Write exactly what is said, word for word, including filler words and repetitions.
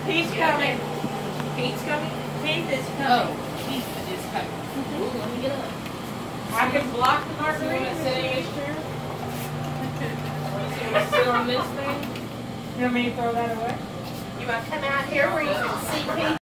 He's coming. Pete's coming? Pete is coming. Oh, Pete is coming. Ooh, let me get up. I can block the margarita. You want to sit in this chair? You want to sit on this thing? You want me to throw that away? You want to come out here where you can see Pete?